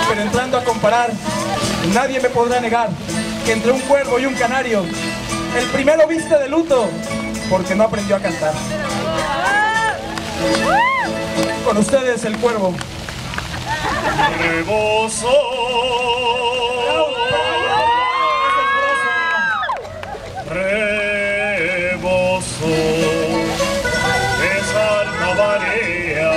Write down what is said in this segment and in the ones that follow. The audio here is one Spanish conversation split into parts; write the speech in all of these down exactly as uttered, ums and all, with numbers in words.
Pero entrando a comparar, nadie me podrá negar que entre un cuervo y un canario, el primero viste de luto porque no aprendió a cantar. Con ustedes el cuervo. Rebozo. Rebozo. Es alta marea.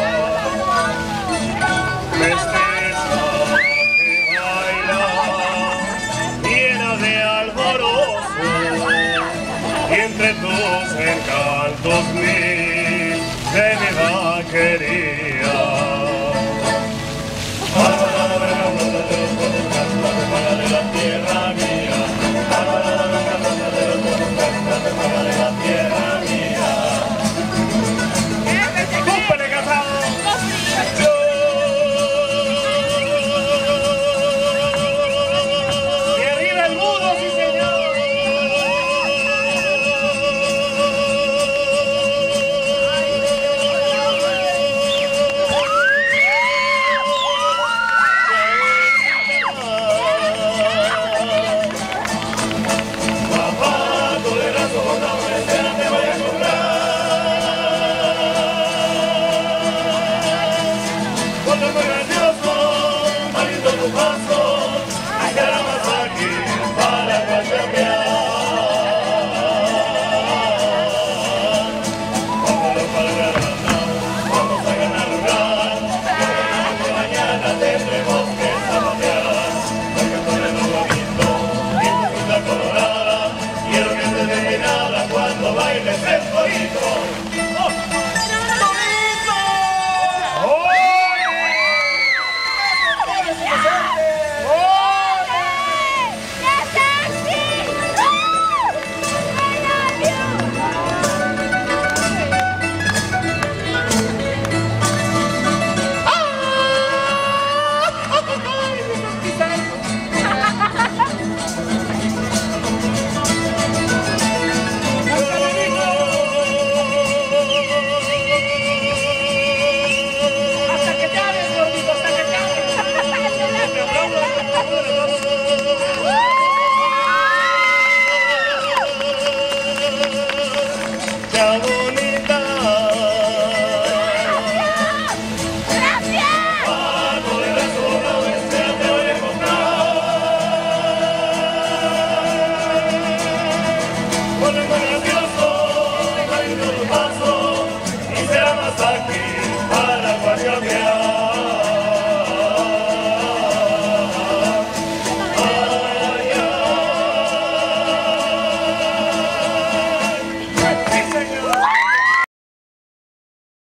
Festeja que baila, llena de alborozo. Y entre tus encantos mil de vida quería. De la tierra mía, de la tierra mía. ¡Cúmpele, casado! ¡Y arriba el mudo, sí señor! Grandioso, marido tu paso.